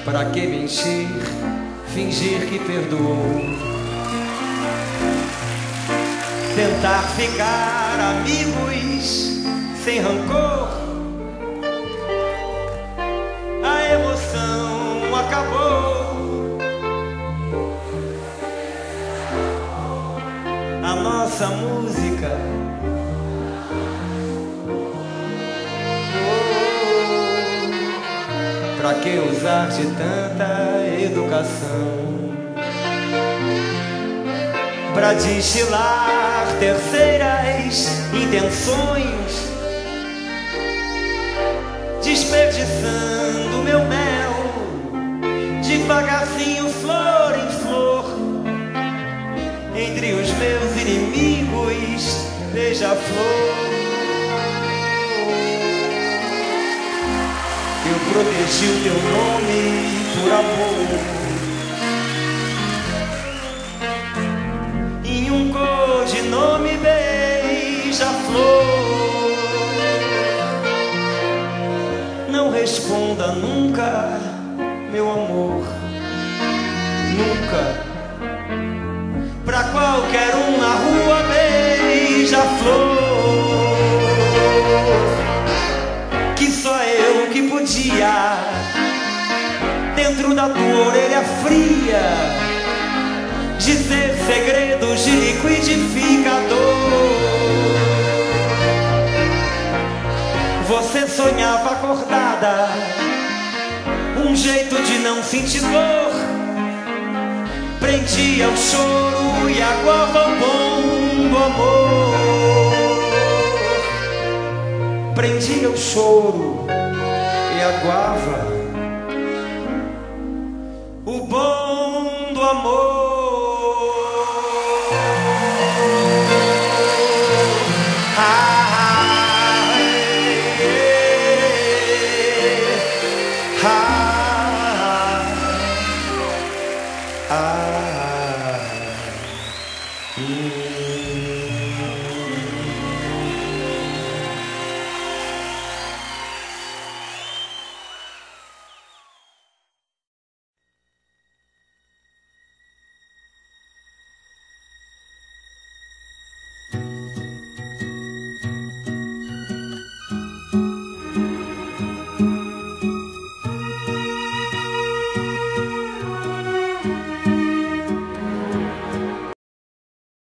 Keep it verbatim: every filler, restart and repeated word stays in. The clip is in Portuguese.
Pra que mentir, fingir que perdoou? Tentar ficar amigos sem rancor. A emoção acabou. A nossa música pra que usar de tanta educação? Pra destilar terceiras intenções, desperdiçando meu mel, devagarzinho, flor em flor. Entre os meus inimigos, beija-flor. Eu protegi o teu nome por amor. Em um codinome beija-flor. Não responda nunca, meu amor, nunca. Pra qualquer um na rua beija-flor. Que só eu que podia, dentro da tua orelha fria, dizer segredos de liquidificador. Você sonhava acordada, um jeito de não sentir dor. Prendia o choro e aguava o bom do amor. Prendia o choro e aguava o bom do amor. Ah.